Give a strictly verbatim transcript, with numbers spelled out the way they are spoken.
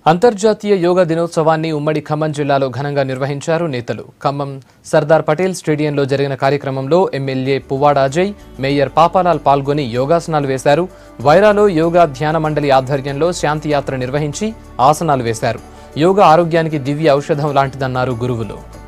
అంతర్జాతీయ యోగా దినోత్సవాన్ని ఉమ్మడి ఖమ్మం జిల్లాలో ఘనంగా నిర్వహించారు నేతలు. ఖమ్మం సర్దార్ పటేల్ స్టేడియంలో జరిగిన కార్యక్రమంలో ఎమ్మెల్యే పువ్వాడ అజయ్, మేయర్ పాపాలాల్ పాల్గొని యోగాసనాలు వేశారు. వైరాలో యోగా ధ్యాన మండలి ఆధ్వర్యంలో శాంతియాత్ర నిర్వహించి ఆసనాలు వేశారు. యోగా ఆరోగ్యానికి దివ్య ఔషధం లాంటిదన్నారు గురువులు.